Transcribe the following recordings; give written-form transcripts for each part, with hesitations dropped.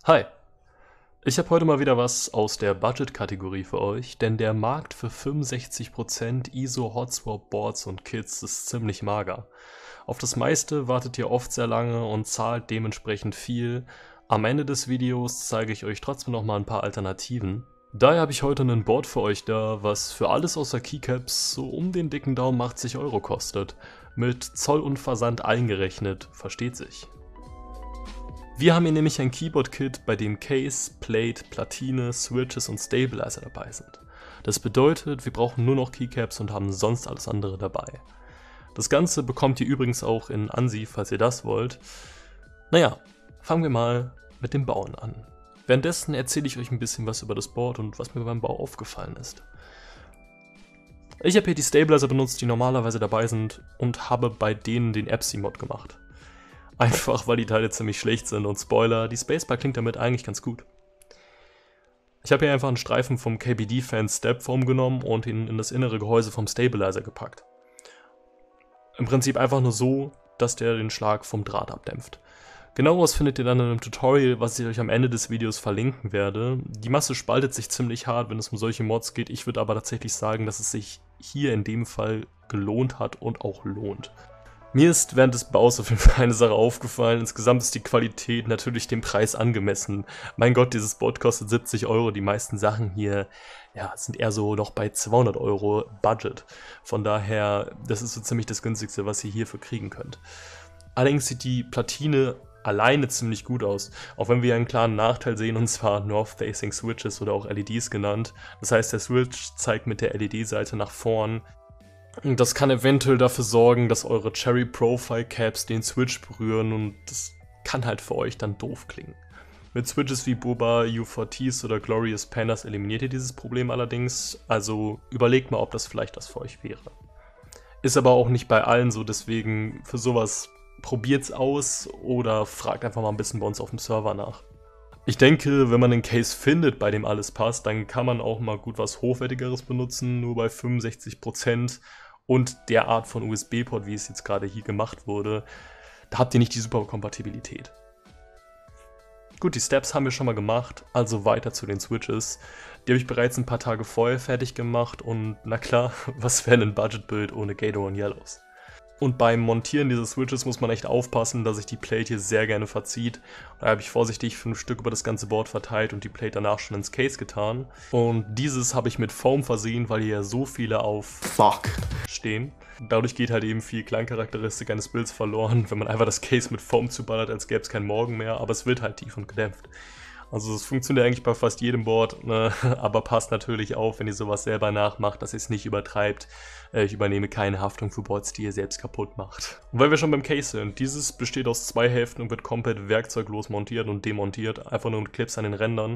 Hi, ich habe heute mal wieder was aus der Budget-Kategorie für euch, denn der Markt für 65% ISO Hotswap Boards und Kits ist ziemlich mager. Auf das meiste wartet ihr oft sehr lange und zahlt dementsprechend viel. Am Ende des Videos zeige ich euch trotzdem noch mal ein paar Alternativen. Daher habe ich heute ein Board für euch da, was für alles außer Keycaps so um den dicken Daumen 80 Euro kostet. Mit Zoll und Versand eingerechnet, versteht sich. Wir haben hier nämlich ein Keyboard-Kit, bei dem Case, Plate, Platine, Switches und Stabilizer dabei sind. Das bedeutet, wir brauchen nur noch Keycaps und haben sonst alles andere dabei. Das Ganze bekommt ihr übrigens auch in ANSI, falls ihr das wollt. Naja, fangen wir mal mit dem Bauen an. Währenddessen erzähle ich euch ein bisschen was über das Board und was mir beim Bau aufgefallen ist. Ich habe hier die Stabilizer benutzt, die normalerweise dabei sind, und habe bei denen den Epsi-Mod gemacht. Einfach weil die Teile ziemlich schlecht sind und Spoiler, die Spacebar klingt damit eigentlich ganz gut. Ich habe hier einfach einen Streifen vom KBD-Fan Stepform genommen und ihn in das innere Gehäuse vom Stabilizer gepackt. Im Prinzip einfach nur so, dass der den Schlag vom Draht abdämpft. Genaueres findet ihr dann in einem Tutorial, was ich euch am Ende des Videos verlinken werde. Die Masse spaltet sich ziemlich hart, wenn es um solche Mods geht. Ich würde aber tatsächlich sagen, dass es sich hier in dem Fall gelohnt hat und auch lohnt. Mir ist während des Baus auf jeden Fall eine Sache aufgefallen. Insgesamt ist die Qualität natürlich dem Preis angemessen. Mein Gott, dieses Board kostet 70 Euro. Die meisten Sachen hier sind eher so noch bei 200 Euro Budget. Von daher, das ist so ziemlich das günstigste, was ihr hierfür kriegen könnt. Allerdings sieht die Platine alleine ziemlich gut aus. Auch wenn wir einen klaren Nachteil sehen, und zwar North-Facing Switches oder auch LEDs genannt. Das heißt, der Switch zeigt mit der LED-Seite nach vorn. Das kann eventuell dafür sorgen, dass eure Cherry Profile Caps den Switch berühren und das kann halt für euch dann doof klingen. Mit Switches wie Boba, U4Ts oder Glorious Pandas eliminiert ihr dieses Problem allerdings, also überlegt mal, ob das vielleicht was für euch wäre. Ist aber auch nicht bei allen so, deswegen für sowas probiert's aus oder fragt einfach mal ein bisschen bei uns auf dem Server nach. Ich denke, wenn man einen Case findet, bei dem alles passt, dann kann man auch mal gut was Hochwertigeres benutzen, nur bei 65% und der Art von USB-Port, wie es jetzt gerade hier gemacht wurde, da habt ihr nicht die super Kompatibilität. Gut, die Steps haben wir schon mal gemacht, also weiter zu den Switches. Die habe ich bereits ein paar Tage vorher fertig gemacht und na klar, was wäre ein Budget-Build ohne Gator und Yellows? Und beim Montieren dieser Switches muss man echt aufpassen, dass sich die Plate hier sehr gerne verzieht. Da habe ich vorsichtig 5 Stück über das ganze Board verteilt und die Plate danach schon ins Case getan. Und dieses habe ich mit Foam versehen, weil hier ja so viele auf Fuck stehen. Dadurch geht halt eben viel Klangcharakteristik eines Builds verloren, wenn man einfach das Case mit Foam zuballert, als gäbe es keinen Morgen mehr, aber es wird halt tief und gedämpft. Also es funktioniert eigentlich bei fast jedem Board, ne? Aber passt natürlich auf, wenn ihr sowas selber nachmacht, dass ihr es nicht übertreibt. Ich übernehme keine Haftung für Boards, die ihr selbst kaputt macht. Und weil wir schon beim Case sind, dieses besteht aus 2 Hälften und wird komplett werkzeuglos montiert und demontiert, einfach nur mit Clips an den Rändern.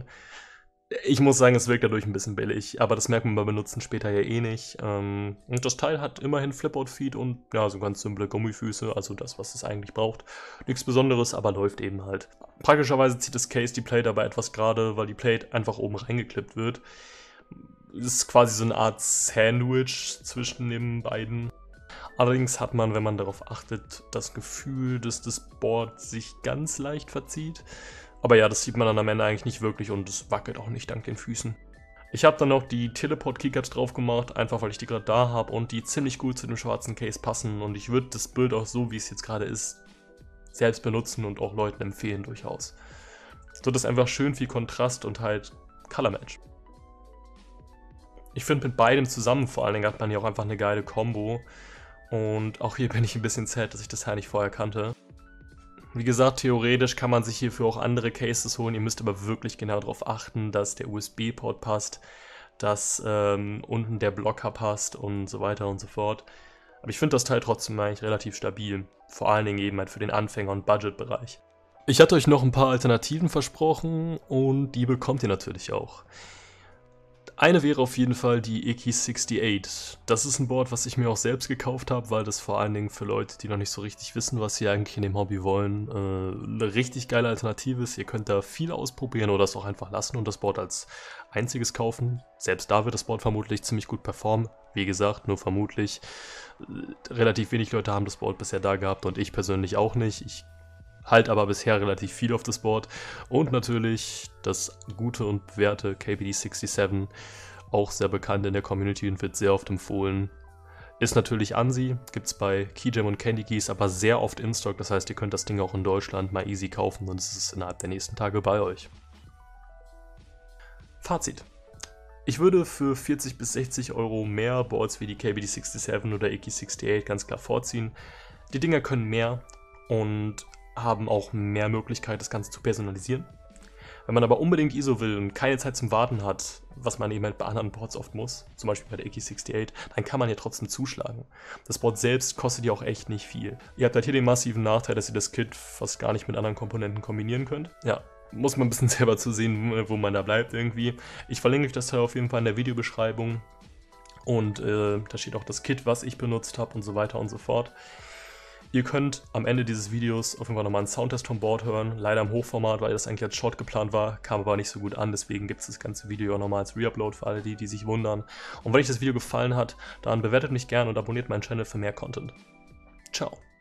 Ich muss sagen, es wirkt dadurch ein bisschen billig, aber das merkt man beim Benutzen später ja eh nicht. Und das Teil hat immerhin Flip-Out-Feet und ja, so ganz simple Gummifüße, also das, was es eigentlich braucht. Nichts Besonderes, aber läuft eben halt. Praktischerweise zieht das Case die Plate aber etwas gerade, weil die Plate einfach oben reingeklippt wird. Das ist quasi so eine Art Sandwich zwischen den beiden. Allerdings hat man, wenn man darauf achtet, das Gefühl, dass das Board sich ganz leicht verzieht. Aber ja, das sieht man dann am Ende eigentlich nicht wirklich und es wackelt auch nicht dank den Füßen. Ich habe dann noch die Teleport Keycaps drauf gemacht, einfach weil ich die gerade da habe und die ziemlich gut zu dem schwarzen Case passen. Und ich würde das Bild auch so, wie es jetzt gerade ist, selbst benutzen und auch Leuten empfehlen durchaus. So, das ist einfach schön viel Kontrast und halt Color Match. Ich finde, mit beidem zusammen vor allen Dingen hat man hier auch einfach eine geile Combo. Und auch hier bin ich ein bisschen sad, dass ich das halt nicht vorher kannte. Wie gesagt, theoretisch kann man sich hierfür auch andere Cases holen, ihr müsst aber wirklich genau darauf achten, dass der USB-Port passt, dass unten der Blocker passt und so weiter und so fort. Aber ich finde das Teil trotzdem eigentlich relativ stabil, vor allen Dingen eben halt für den Anfänger- und Budget-Bereich. Ich hatte euch noch ein paar Alternativen versprochen und die bekommt ihr natürlich auch. Eine wäre auf jeden Fall die EKI68. Das ist ein Board, was ich mir auch selbst gekauft habe, weil das vor allen Dingen für Leute, die noch nicht so richtig wissen, was sie eigentlich in dem Hobby wollen, eine richtig geile Alternative ist. Ihr könnt da viel ausprobieren oder es auch einfach lassen und das Board als einziges kaufen. Selbst da wird das Board vermutlich ziemlich gut performen. Wie gesagt, nur vermutlich. Relativ wenig Leute haben das Board bisher da gehabt und ich persönlich auch nicht. Ich halt aber bisher relativ viel auf das Board. Und natürlich das gute und bewährte KBD67, auch sehr bekannt in der Community und wird sehr oft empfohlen. Ist natürlich ANSI, gibt es bei Keygem und Candy Keys, aber sehr oft in Stock, das heißt, ihr könnt das Ding auch in Deutschland mal easy kaufen und es ist innerhalb der nächsten Tage bei euch. Fazit. Ich würde für 40 bis 60 Euro mehr Boards wie die KBD67 oder EK68 ganz klar vorziehen. Die Dinger können mehr und haben auch mehr Möglichkeit, das Ganze zu personalisieren. Wenn man aber unbedingt ISO will und keine Zeit zum Warten hat, was man eben halt bei anderen Boards oft muss, zum Beispiel bei der EK68, dann kann man hier trotzdem zuschlagen. Das Board selbst kostet ja auch echt nicht viel. Ihr habt halt hier den massiven Nachteil, dass ihr das Kit fast gar nicht mit anderen Komponenten kombinieren könnt. Ja, muss man ein bisschen selber zusehen, wo man da bleibt irgendwie. Ich verlinke euch das Teil auf jeden Fall in der Videobeschreibung. Und da steht auch das Kit, was ich benutzt habe und so weiter und so fort. Ihr könnt am Ende dieses Videos auf jeden Fall nochmal einen Soundtest vom Board hören. Leider im Hochformat, weil das eigentlich als Short geplant war, kam aber nicht so gut an. Deswegen gibt es das ganze Video auch nochmal als Reupload für alle, die sich wundern. Und wenn euch das Video gefallen hat, dann bewertet mich gerne und abonniert meinen Channel für mehr Content. Ciao.